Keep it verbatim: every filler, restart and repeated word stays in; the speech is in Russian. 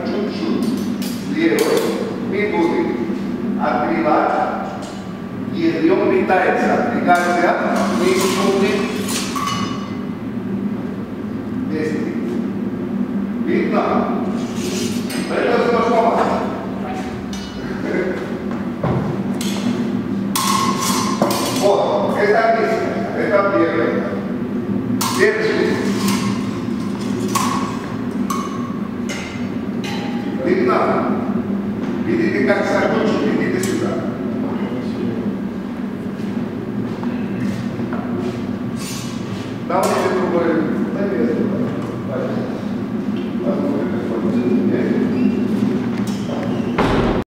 чуть-чуть левой, медуны. Открывать. Язык питается. Отвлекайся. Медуны. Десять. Видно? Это знакомо. Вот, это близко, это первое. Держи. Видно? Видите, как закончил, видите сюда. Давайте другой.